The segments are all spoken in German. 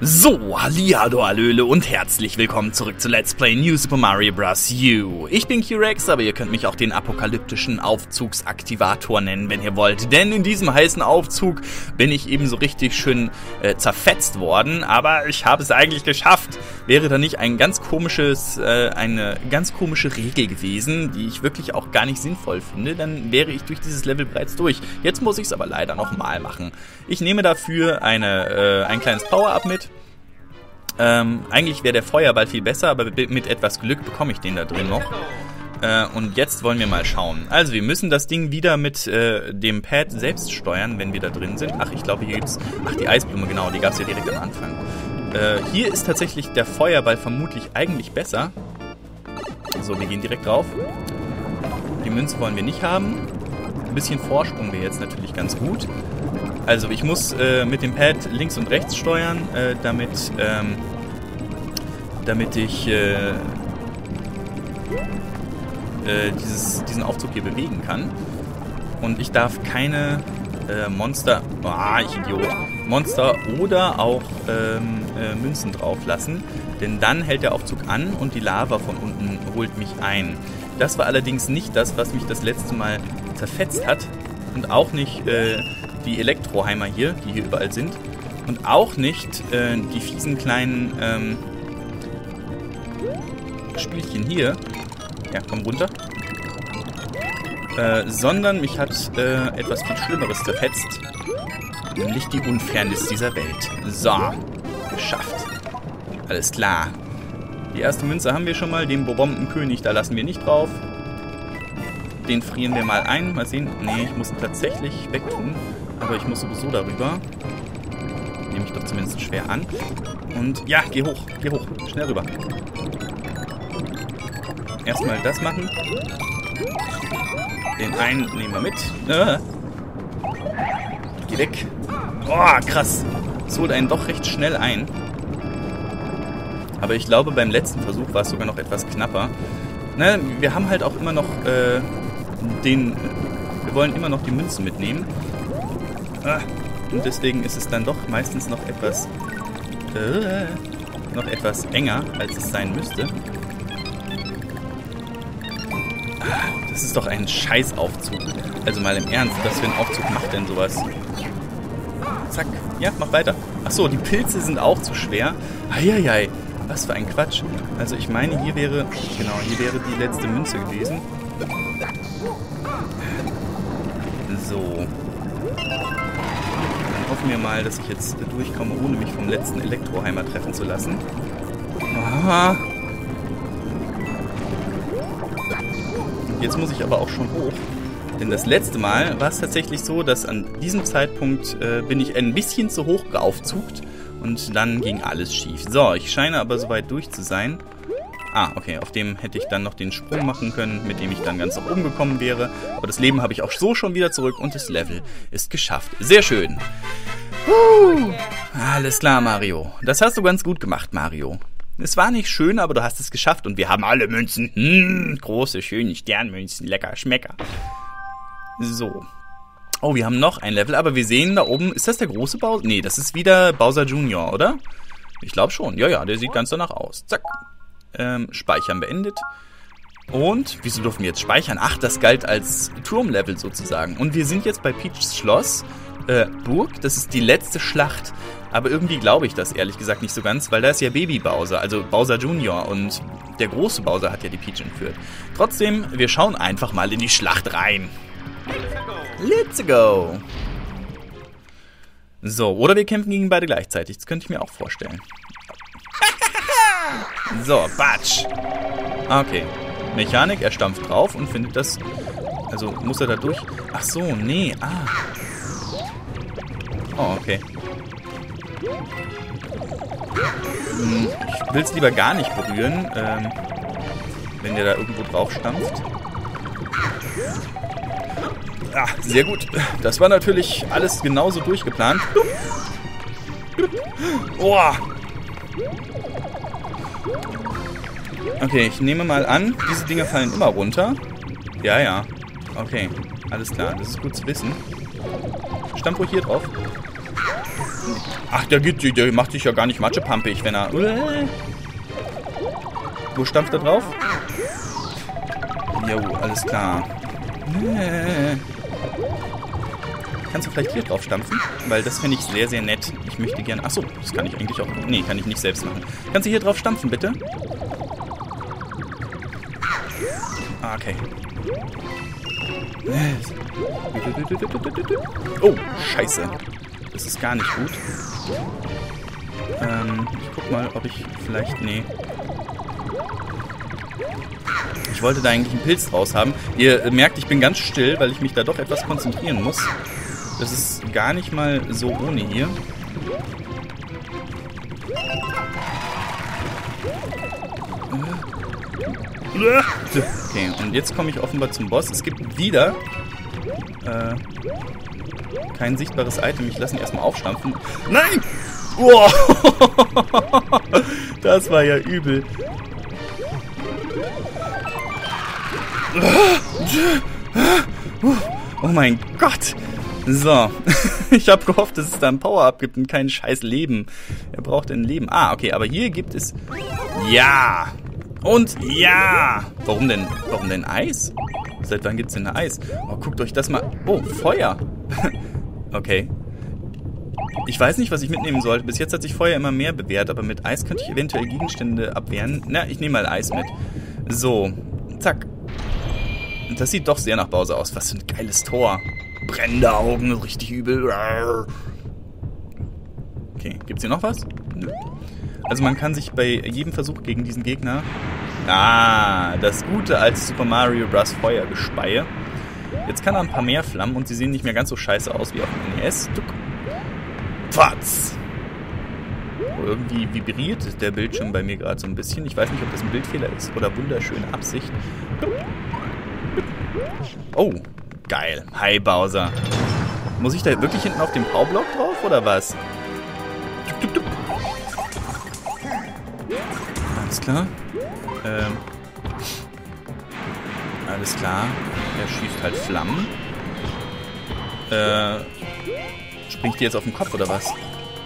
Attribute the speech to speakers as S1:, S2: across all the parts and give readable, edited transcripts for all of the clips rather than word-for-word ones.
S1: So, hallihallo, hallöle und herzlich willkommen zurück zu Let's Play New Super Mario Bros. U. Ich bin Q-Rex, aber ihr könnt mich auch den apokalyptischen Aufzugsaktivator nennen, wenn ihr wollt. Denn in diesem heißen Aufzug bin ich eben so richtig schön zerfetzt worden, aber ich habe es eigentlich geschafft. Wäre da nicht eine ganz komische Regel gewesen, die ich wirklich auch gar nicht sinnvoll finde, dann wäre ich durch dieses Level bereits durch. Jetzt muss ich es aber leider nochmal machen. Ich nehme dafür ein kleines Power-Up mit. Eigentlich wäre der Feuerball viel besser, aber mit etwas Glück bekomme ich den da drin noch. Und jetzt wollen wir mal schauen. Also wir müssen das Ding wieder mit dem Pad selbst steuern, wenn wir da drin sind. Ach, ich glaube hier gibt's... Ach, die Eisblume, genau, die gab es ja direkt am Anfang. Hier ist tatsächlich der Feuerball vermutlich eigentlich besser. So, wir gehen direkt drauf. Die Münze wollen wir nicht haben. Ein bisschen Vorsprung wäre jetzt natürlich ganz gut. Also ich muss mit dem Pad links und rechts steuern, damit ich diesen Aufzug hier bewegen kann. Und ich darf keine Monster oder auch Münzen drauf lassen, denn dann hält der Aufzug an und die Lava von unten holt mich ein. Das war allerdings nicht das, was mich das letzte Mal zerfetzt hat und auch nicht die Elektroheimer hier, die hier überall sind. Und auch nicht die fiesen kleinen Spielchen hier. Ja, komm runter. Sondern mich hat etwas viel Schlimmeres zerfetzt. Nämlich die Unfairness dieser Welt. So, geschafft. Alles klar. Die erste Münze haben wir schon mal. Den Bombenkönig, da lassen wir nicht drauf. Den frieren wir mal ein. Mal sehen. Nee, ich muss ihn tatsächlich wegtun. Aber ich muss sowieso darüber. Nehme ich doch zumindest schwer an. Und ja, geh hoch. Geh hoch. Schnell rüber. Erstmal das machen. Den einen nehmen wir mit. Geh weg. Oh, krass. Es holt einen doch recht schnell ein. Aber ich glaube, beim letzten Versuch war es sogar noch etwas knapper. Ne, wir haben halt auch immer noch wir wollen immer noch die Münzen mitnehmen. Und deswegen ist es dann doch meistens noch etwas enger, als es sein müsste. Das ist doch ein Scheißaufzug. Also mal im Ernst, was für ein Aufzug macht denn sowas? Zack. Ja, mach weiter. Achso, die Pilze sind auch zu schwer. Eieiei. Was für ein Quatsch. Also ich meine, hier wäre die letzte Münze gewesen. So. Dann hoffen wir mal, dass ich jetzt durchkomme, ohne mich vom letzten Elektroheimer treffen zu lassen. Aha. Jetzt muss ich aber auch schon hoch. Denn das letzte Mal war es tatsächlich so, dass an diesem Zeitpunkt bin ich ein bisschen zu hoch aufzugt. Und dann ging alles schief. So, ich scheine aber soweit durch zu sein. Ah, okay, auf dem hätte ich dann noch den Sprung machen können, mit dem ich dann ganz nach oben gekommen wäre. Aber das Leben habe ich auch so schon wieder zurück und das Level ist geschafft. Sehr schön. Alles klar, Mario. Das hast du ganz gut gemacht, Mario. Es war nicht schön, aber du hast es geschafft und wir haben alle Münzen. Große, schöne Sternmünzen, lecker, Schmecker. So. Oh, wir haben noch ein Level, aber wir sehen da oben, ist das der große Bowser? Nee, das ist wieder Bowser Jr., oder? Ich glaube schon. Ja, der sieht ganz danach aus. Zack. Speichern beendet. Und, wieso dürfen wir jetzt speichern? Ach, das galt als Turmlevel sozusagen. Und wir sind jetzt bei Peachs Schloss. Burg, das ist die letzte Schlacht. Aber irgendwie glaube ich das ehrlich gesagt nicht so ganz, weil da ist ja Baby Bowser, also Bowser Jr. Und der große Bowser hat ja die Peach entführt. Trotzdem, wir schauen einfach mal in die Schlacht rein. Let's go! So, oder wir kämpfen gegen beide gleichzeitig. Das könnte ich mir auch vorstellen. So, Batsch! Okay. Mechanik, er stampft drauf und findet das... Also, muss er da durch... Ach so, nee, Oh, okay. Ich will es lieber gar nicht berühren, wenn der da irgendwo drauf stampft. Ah, sehr gut. Das war natürlich alles genauso durchgeplant. Oh. Okay, ich nehme mal an, diese Dinger fallen immer runter. Ja. Okay, alles klar. Das ist gut zu wissen. Stampf ruhig hier drauf. Ach, der macht sich ja gar nicht matschepampig, wenn er... Wo stampft er drauf? Jo, alles klar. Kannst du vielleicht hier drauf stampfen? Weil das finde ich sehr, sehr nett. Ich möchte gerne... Achso, das kann ich eigentlich auch... Nee, kann ich nicht selbst machen. Kannst du hier drauf stampfen, bitte? Ah, okay. Oh, scheiße. Das ist gar nicht gut. Ich guck mal, ob ich vielleicht... Nee. Ich wollte da eigentlich einen Pilz draus haben. Ihr merkt, ich bin ganz still, weil ich mich da doch etwas konzentrieren muss. Das ist gar nicht mal so ohne hier. Okay, und jetzt komme ich offenbar zum Boss. Es gibt wieder kein sichtbares Item. Ich lasse ihn erstmal aufstampfen. Nein! Oh. Das war ja übel. Oh mein Gott. So. Ich habe gehofft, dass es da ein Power-Up gibt und kein scheiß Leben. Er braucht ein Leben. Ah, okay, aber hier gibt es... Ja. Und ja. Warum denn Eis? Seit wann gibt's denn Eis? Oh, guckt euch das mal... Oh, Feuer. Okay. Ich weiß nicht, was ich mitnehmen sollte. Bis jetzt hat sich Feuer immer mehr bewährt, aber mit Eis könnte ich eventuell Gegenstände abwehren. Na, ich nehme mal Eis mit. So. Zack. Das sieht doch sehr nach Bowser aus. Was für ein geiles Tor. Brennende Augen, richtig übel. Okay, gibt's hier noch was? Nö. Also man kann sich bei jedem Versuch gegen diesen Gegner... Ah, das gute alte Super Mario Bros. Feuergespeie. Jetzt kann er ein paar mehr Flammen und sie sehen nicht mehr ganz so scheiße aus wie auf dem NES. Pfatz! Oh, irgendwie vibriert der Bildschirm bei mir gerade so ein bisschen. Ich weiß nicht, ob das ein Bildfehler ist oder wunderschöne Absicht. Oh, geil. Hi, Bowser. Muss ich da wirklich hinten auf dem Powerblock drauf, oder was? Alles klar. Alles klar. Er schießt halt Flammen. Springt die jetzt auf den Kopf, oder was?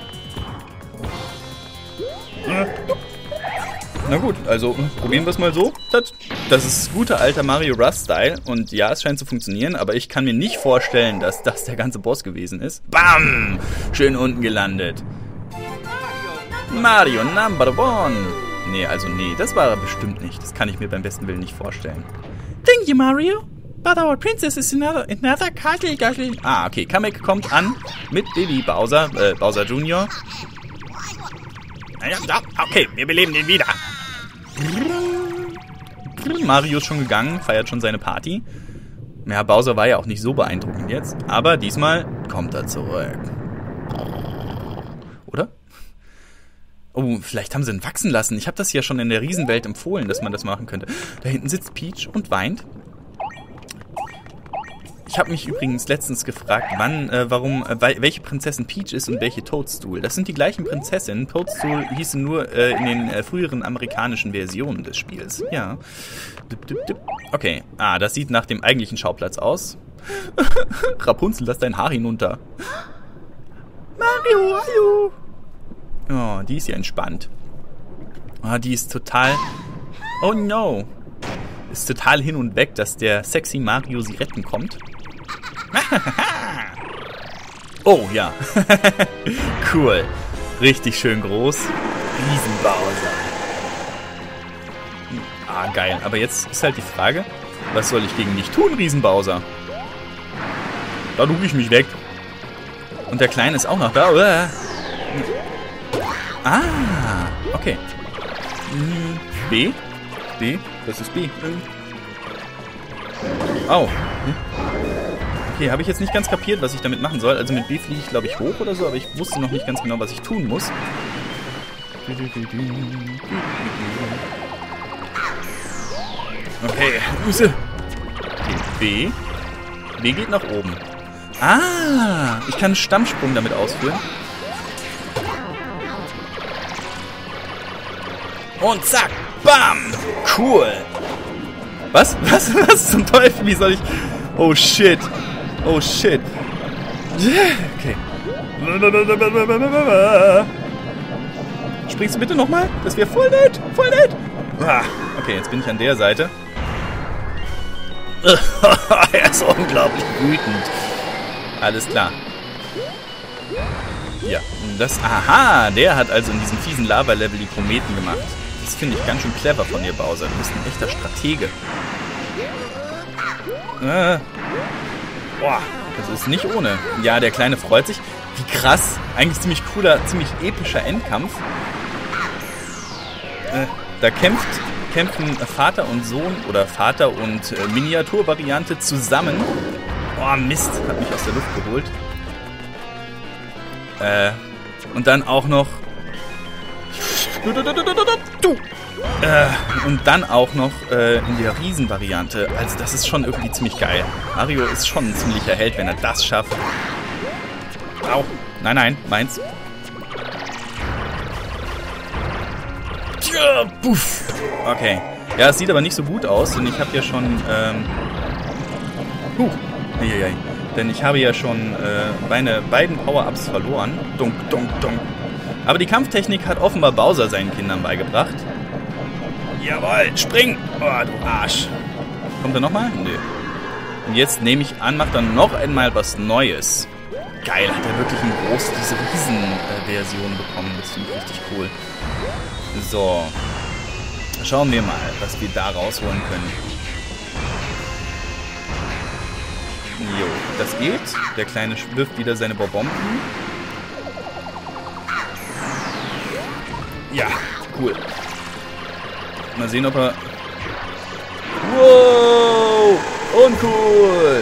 S1: Na gut, also probieren wir es mal so. Das ist guter alter Mario Bros. Style. Und ja, es scheint zu funktionieren, aber ich kann mir nicht vorstellen, dass das der ganze Boss gewesen ist. Bam! Schön unten gelandet. Mario Number One. Nee, das war er bestimmt nicht. Das kann ich mir beim besten Willen nicht vorstellen. Thank you, Mario. But our princess is another castle. Ah, okay. Kamek kommt an mit Baby Bowser, Bowser Jr. Okay, wir beleben den wieder. Mario ist schon gegangen, feiert schon seine Party. Ja, Bowser war ja auch nicht so beeindruckend jetzt. Aber diesmal kommt er zurück. Oder? Oh, vielleicht haben sie ihn wachsen lassen. Ich habe das ja schon in der Riesenwelt empfohlen, dass man das machen könnte. Da hinten sitzt Peach und weint. Ich habe mich übrigens letztens gefragt, welche Prinzessin Peach ist und welche Toadstool. Das sind die gleichen Prinzessinnen. Toadstool hießen nur in den früheren amerikanischen Versionen des Spiels. Ja. Okay. Ah, das sieht nach dem eigentlichen Schauplatz aus. Rapunzel, lass dein Haar hinunter. Mario, hallo. Oh, die ist ja entspannt. Oh, die ist total... Oh no. Ist total hin und weg, dass der sexy Mario sie retten kommt. Oh, ja. Cool. Richtig schön groß. Riesenbowser. Ah, geil. Aber jetzt ist halt die Frage, was soll ich gegen dich tun, Riesenbowser? Da ducke ich mich weg. Und der Kleine ist auch noch da. Ah, okay. B? B? Das ist B. Oh. Okay, habe ich jetzt nicht ganz kapiert, was ich damit machen soll. Also mit B fliege ich, glaube ich, hoch oder so, aber ich wusste noch nicht ganz genau, was ich tun muss. Okay. B. B geht nach oben. Ah, ich kann einen Stammsprung damit ausführen. Und zack, bam, cool. Was zum Teufel, wie soll ich... Oh shit, okay. Springst du bitte nochmal? Das wäre voll nett. Voll nett. Okay, jetzt bin ich an der Seite. Er ist unglaublich wütend. Alles klar. Ja, das... Aha, der hat also in diesem fiesen Lava-Level die Kometen gemacht. Das finde ich ganz schön clever von dir, Bowser. Du bist ein echter Stratege. Boah, das ist nicht ohne. Ja, der Kleine freut sich. Wie krass. Eigentlich ziemlich cooler, ziemlich epischer Endkampf. Da kämpfen Vater und Sohn oder Vater und Miniaturvariante zusammen. Oh, Mist. Hat mich aus der Luft geholt. Und dann auch noch... und dann auch noch in der Riesenvariante. Also das ist schon irgendwie ziemlich geil. Mario ist schon ein ziemlicher Held, wenn er das schafft. Au. Nein, nein, meins. Tja, puff. Okay. Ja, es sieht aber nicht so gut aus, denn ich habe ja schon... Denn ich habe ja schon meine beiden Power-Ups verloren. Dunk, dunk, dunk. Aber die Kampftechnik hat offenbar Bowser seinen Kindern beigebracht. Jawohl, spring! Oh, du Arsch. Kommt er nochmal? Nö. Und jetzt nehme ich an, macht er noch einmal was Neues. Geil, hat er wirklich diese Riesen-Version bekommen. Das finde ich richtig cool. So. Schauen wir mal, was wir da rausholen können. Jo, das geht. Der Kleine wirft wieder seine Bomben. Ja, cool. Mal sehen, ob er... Wow! Uncool!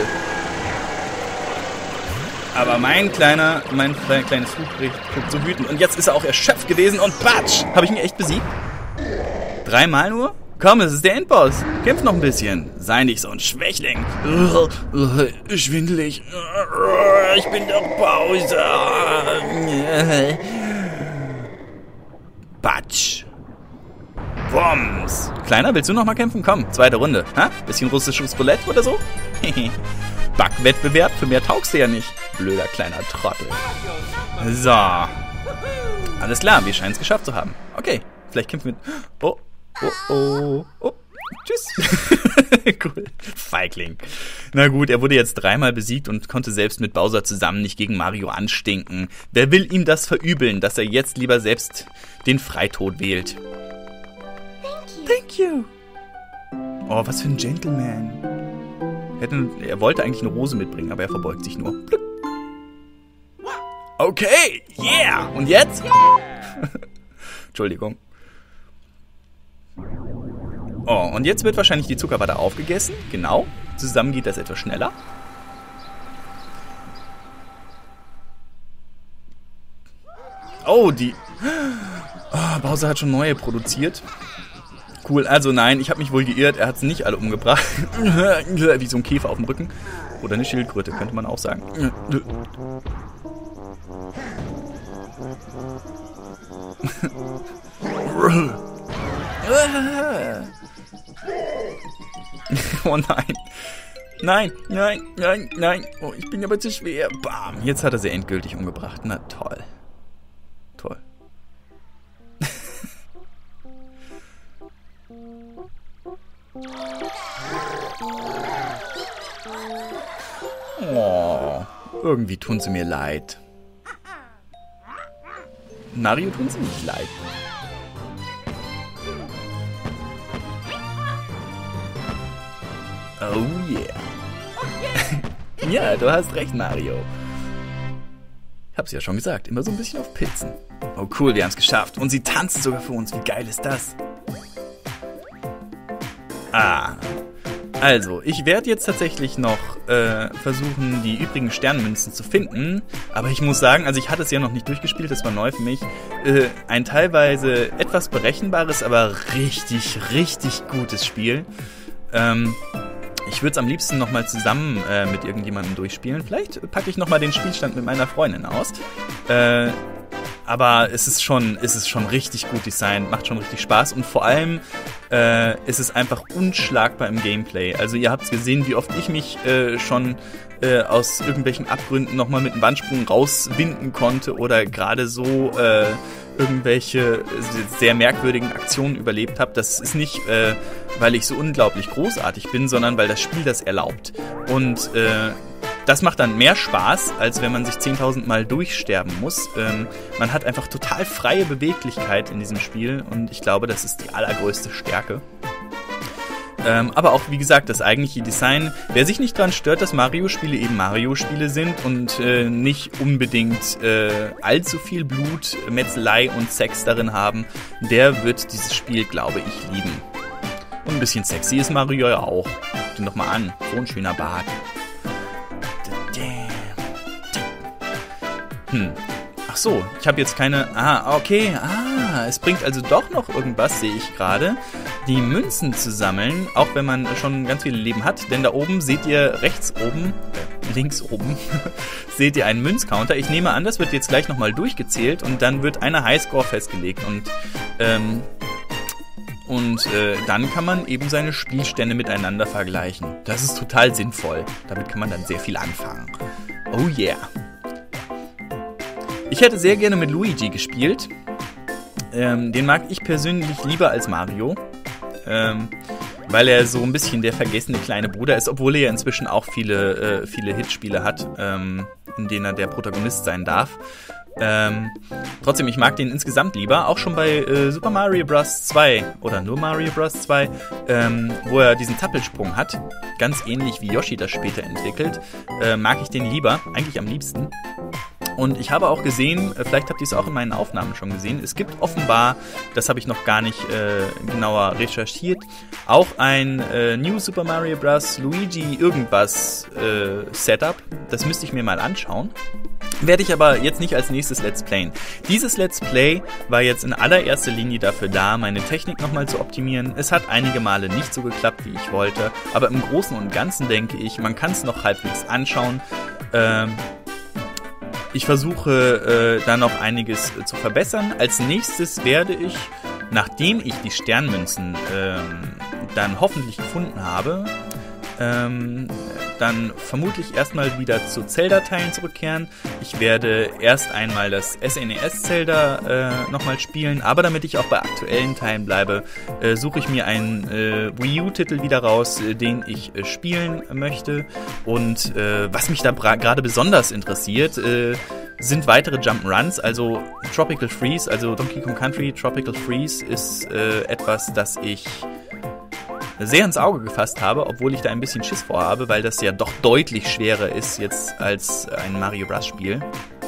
S1: Aber mein kleines Fluggerät guckt so wütend. Und jetzt ist er auch erschöpft gewesen und patsch! Habe ich ihn echt besiegt? 3-mal nur? Komm, es ist der Endboss. Kämpf noch ein bisschen. Sei nicht so ein Schwächling. Schwindelig. Ich bin doch Bowser. Patsch. Bombs. Kleiner, willst du noch mal kämpfen? Komm, zweite Runde. Ha? Bisschen russisches Roulette oder so? Backwettbewerb, für mehr taugst du ja nicht. Blöder kleiner Trottel. So. Alles klar, wir scheinen es geschafft zu haben. Okay, vielleicht kämpfen wir... Oh. Tschüss. Cool. Feigling. Na gut, er wurde jetzt 3-mal besiegt und konnte selbst mit Bowser zusammen nicht gegen Mario anstinken. Wer will ihm das verübeln, dass er jetzt lieber selbst den Freitod wählt? Thank you. Oh, was für ein Gentleman. Er wollte eigentlich eine Rose mitbringen, aber er verbeugt sich nur. Okay, yeah. Und jetzt? Entschuldigung. Oh, und jetzt wird wahrscheinlich die Zuckerwatte aufgegessen. Genau. Zusammen geht das etwas schneller. Oh, Bowser hat schon neue produziert. Cool, also nein, ich habe mich wohl geirrt. Er hat sie nicht alle umgebracht. Wie so ein Käfer auf dem Rücken. Oder eine Schildkröte, könnte man auch sagen. Oh nein. Nein. Oh, ich bin aber zu schwer. Bam. Jetzt hat er sie endgültig umgebracht. Na toll. Toll. Oh, irgendwie tun sie mir leid. Mario tun sie nicht leid. Oh yeah. Ja, du hast recht, Mario. Ich hab's ja schon gesagt, immer so ein bisschen auf Pilzen. Oh cool, wir haben's geschafft. Und sie tanzt sogar für uns. Wie geil ist das? Also, ich werde jetzt tatsächlich noch versuchen, die übrigen Sternmünzen zu finden. Aber ich muss sagen, also ich hatte es ja noch nicht durchgespielt, das war neu für mich. Ein teilweise etwas berechenbares, aber richtig, richtig gutes Spiel. Ich würde es am liebsten nochmal zusammen mit irgendjemandem durchspielen. Vielleicht packe ich nochmal den Spielstand mit meiner Freundin aus. aber es ist schon richtig gut designt, macht schon richtig Spaß und vor allem ist es einfach unschlagbar im Gameplay. Also ihr habt gesehen, wie oft ich mich schon aus irgendwelchen Abgründen nochmal mit einem Wandsprung rauswinden konnte oder gerade so irgendwelche sehr merkwürdigen Aktionen überlebt habe. Das ist nicht, weil ich so unglaublich großartig bin, sondern weil das Spiel das erlaubt. Und das macht dann mehr Spaß, als wenn man sich 10.000 Mal durchsterben muss. Man hat einfach total freie Beweglichkeit in diesem Spiel und ich glaube, das ist die allergrößte Stärke. Aber auch, wie gesagt, das eigentliche Design. Wer sich nicht daran stört, dass Mario-Spiele eben Mario-Spiele sind und nicht unbedingt allzu viel Blut, Metzelei und Sex darin haben, der wird dieses Spiel, glaube ich, lieben. Und ein bisschen sexy ist Mario ja auch. Guck den doch mal an. So ein schöner Bart. Ach so, ich habe jetzt keine... okay. Es bringt also doch noch irgendwas, sehe ich gerade. Die Münzen zu sammeln, auch wenn man schon ganz viele Leben hat. Denn da oben seht ihr links oben, seht ihr einen Münzcounter. Ich nehme an, das wird jetzt gleich nochmal durchgezählt und dann wird eine Highscore festgelegt. Und dann kann man eben seine Spielstände miteinander vergleichen. Das ist total sinnvoll. Damit kann man dann sehr viel anfangen. Oh yeah. Ich hätte sehr gerne mit Luigi gespielt. Den mag ich persönlich lieber als Mario. Weil er so ein bisschen der vergessene kleine Bruder ist, obwohl er ja inzwischen auch viele Hitspiele hat, in denen er der Protagonist sein darf. Trotzdem, ich mag den insgesamt lieber, auch schon bei Super Mario Bros. 2 oder nur Mario Bros. 2, wo er diesen Tappelsprung hat, ganz ähnlich wie Yoshi das später entwickelt, mag ich den lieber, eigentlich am liebsten. Und ich habe auch gesehen, vielleicht habt ihr es auch in meinen Aufnahmen schon gesehen, es gibt offenbar, das habe ich noch gar nicht genauer recherchiert, auch ein New Super Mario Bros. Luigi irgendwas Setup. Das müsste ich mir mal anschauen. Werde ich aber jetzt nicht als nächstes Let's Playen. Dieses Let's Play war jetzt in allererster Linie dafür da, meine Technik nochmal zu optimieren. Es hat einige Male nicht so geklappt, wie ich wollte, aber im Großen und Ganzen denke ich, man kann es noch halbwegs anschauen. Ich versuche da noch einiges zu verbessern. Als nächstes werde ich, nachdem ich die Sternmünzen dann hoffentlich gefunden habe, dann vermutlich erstmal wieder zu Zelda-Teilen zurückkehren. Ich werde erst einmal das SNES-Zelda nochmal spielen, aber damit ich auch bei aktuellen Teilen bleibe, suche ich mir einen Wii U-Titel wieder raus, den ich spielen möchte. Und was mich da gerade besonders interessiert, sind weitere Jump'n'Runs, also Tropical Freeze, also Donkey Kong Country Tropical Freeze ist etwas, das ich sehr ins Auge gefasst habe, obwohl ich da ein bisschen Schiss vorhabe, weil das ja doch deutlich schwerer ist jetzt als ein Mario Bros. Spiel.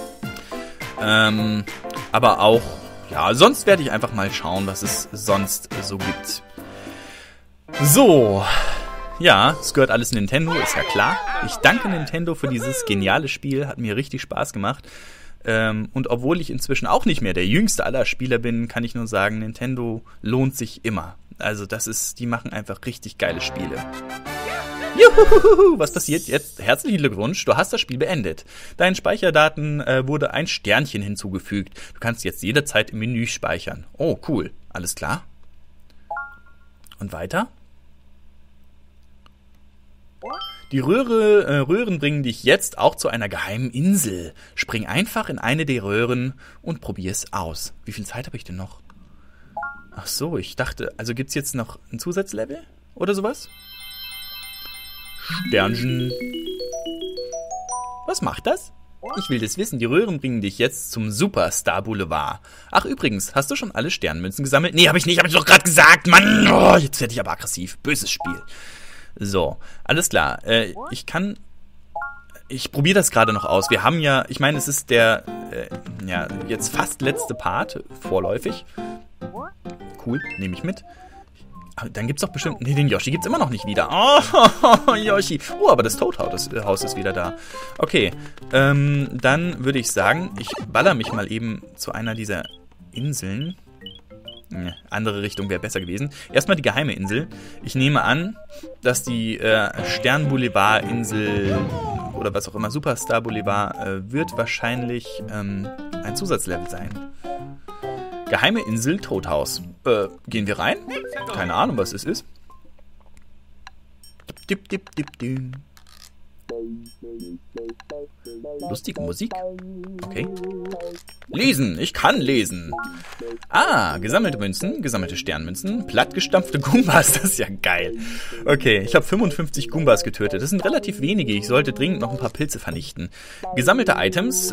S1: Aber auch, ja, sonst werde ich einfach mal schauen, was es sonst so gibt. So, ja, es gehört alles Nintendo, ist ja klar. Ich danke Nintendo für dieses geniale Spiel, hat mir richtig Spaß gemacht. Und obwohl ich inzwischen auch nicht mehr der jüngste aller Spieler bin, kann ich nur sagen, Nintendo lohnt sich immer. Also die machen einfach richtig geile Spiele. Juhu, was passiert jetzt? Herzlichen Glückwunsch, du hast das Spiel beendet. Deinen Speicherdaten wurde ein Sternchen hinzugefügt. Du kannst jetzt jederzeit im Menü speichern. Oh, cool. Alles klar. Und weiter? Die Röhren bringen dich jetzt auch zu einer geheimen Insel. Spring einfach in eine der Röhren und probier es aus. Wie viel Zeit habe ich denn noch? Ach so, ich dachte, also gibt's jetzt noch ein Zusatzlevel oder sowas? Sternchen. Was macht das? Ich will das wissen. Die Röhren bringen dich jetzt zum Superstar Boulevard. Ach übrigens, hast du schon alle Sternmünzen gesammelt? Nee, hab ich nicht, hab ich doch gerade gesagt. Mann, oh, jetzt werde ich aber aggressiv. Böses Spiel. So, alles klar. Ich probiere das gerade noch aus. Wir haben ja, ich meine, es ist der jetzt fast letzte Part, vorläufig. Cool, nehme ich mit. Dann gibt's doch bestimmt... Nee, den Yoshi gibt's immer noch nicht wieder. Oh, Yoshi. Oh, aber das Toad-Haus ist wieder da. Okay, dann würde ich sagen, ich baller mich mal eben zu einer dieser Inseln. Andere Richtung wäre besser gewesen. Erstmal die geheime Insel. Ich nehme an, dass die Sternboulevard-Insel oder was auch immer, Superstar Boulevard, wird wahrscheinlich ein Zusatzlevel sein. Geheime Insel Todhaus. Gehen wir rein? Keine Ahnung, was es ist. Dip, dip, dip, dip. Lustige Musik. Okay. Lesen. Ich kann lesen. Gesammelte Münzen, gesammelte Sternmünzen, plattgestampfte Goombas. Das ist ja geil. Okay, ich habe 55 Goombas getötet. Das sind relativ wenige. Ich sollte dringend noch ein paar Pilze vernichten. Gesammelte Items,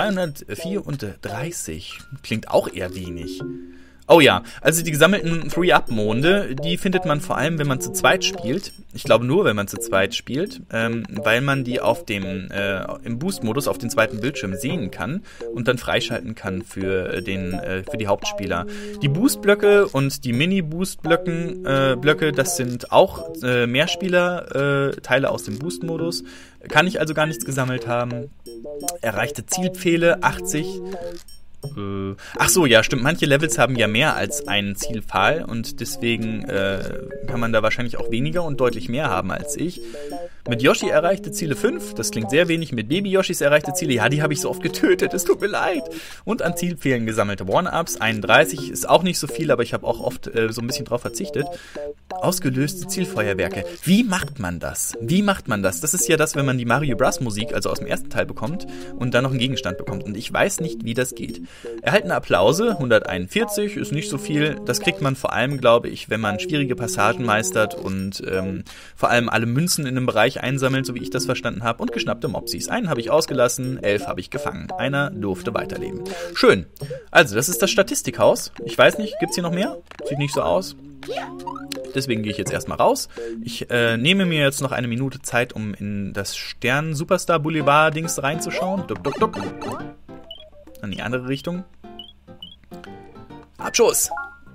S1: 234. Klingt auch eher wenig. Oh ja, also die gesammelten 3-Up-Monde, die findet man vor allem, wenn man zu zweit spielt. Ich glaube nur, wenn man zu zweit spielt, weil man die auf dem im Boost-Modus auf den zweiten Bildschirm sehen kann und dann freischalten kann für die Hauptspieler. Die Boost-Blöcke und die Mini-Boost-Blöcke, das sind auch Mehrspieler-Teile aus dem Boost-Modus. Kann ich also gar nichts gesammelt haben. Erreichte Zielpfähle 80. Ach so, ja, stimmt. Manche Levels haben ja mehr als einen Zielpfahl und deswegen kann man da wahrscheinlich auch weniger und deutlich mehr haben als ich. Mit Yoshi erreichte Ziele 5, das klingt sehr wenig. Mit Baby-Yoshis erreichte Ziele, ja, die habe ich so oft getötet, es tut mir leid. Und an Zielpfählen gesammelte One-Ups, 31, ist auch nicht so viel, aber ich habe auch oft so ein bisschen drauf verzichtet. Ausgelöste Zielfeuerwerke. Wie macht man das? Das ist ja das, wenn man die Mario Bros. Musik, also aus dem ersten Teil bekommt und dann noch einen Gegenstand bekommt. Und ich weiß nicht, wie das geht. Erhaltene Applause, 141, ist nicht so viel. Das kriegt man vor allem, glaube ich, wenn man schwierige Passagen meistert und vor allem alle Münzen in einem Bereich einsammelt, so wie ich das verstanden habe. Und geschnappte Mopsis. Einen habe ich ausgelassen, 11 habe ich gefangen. Einer durfte weiterleben. Schön. Also, das ist das Statistikhaus. Ich weiß nicht, gibt's hier noch mehr? Sieht nicht so aus. Deswegen gehe ich jetzt erstmal raus. Ich nehme mir jetzt noch eine Minute Zeit, um in das Stern-Superstar Boulevard-Dings reinzuschauen. Duck, duck, duck. In die andere Richtung. Abschuss!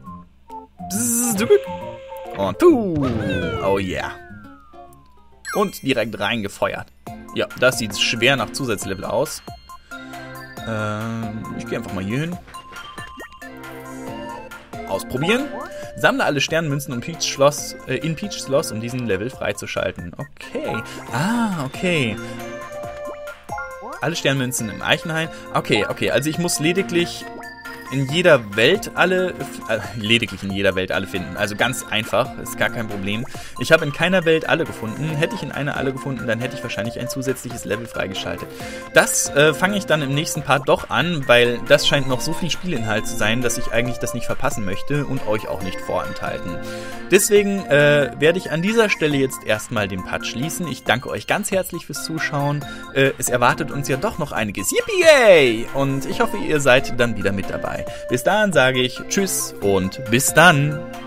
S1: Und oh yeah. Und direkt reingefeuert. Ja, das sieht schwer nach Zusatzlevel aus. Ich gehe einfach mal hier hin. Ausprobieren. Sammle alle Sternmünzen in Peach Schloss, um diesen Level freizuschalten. Okay. Okay. Alle Sternmünzen im Eichenhain. Okay. Also ich muss lediglich in jeder Welt alle finden. Also ganz einfach, ist gar kein Problem. Ich habe in keiner Welt alle gefunden. Hätte ich in einer alle gefunden, dann hätte ich wahrscheinlich ein zusätzliches Level freigeschaltet. Das fange ich dann im nächsten Part doch an, weil das scheint noch so viel Spielinhalt zu sein, dass ich eigentlich das nicht verpassen möchte und euch auch nicht vorenthalten. Deswegen werde ich an dieser Stelle jetzt erstmal den Part schließen. Ich danke euch ganz herzlich fürs Zuschauen. Es erwartet uns ja doch noch einiges. Yippie! Und ich hoffe, ihr seid dann wieder mit dabei. Bis dahin sage ich Tschüss und bis dann!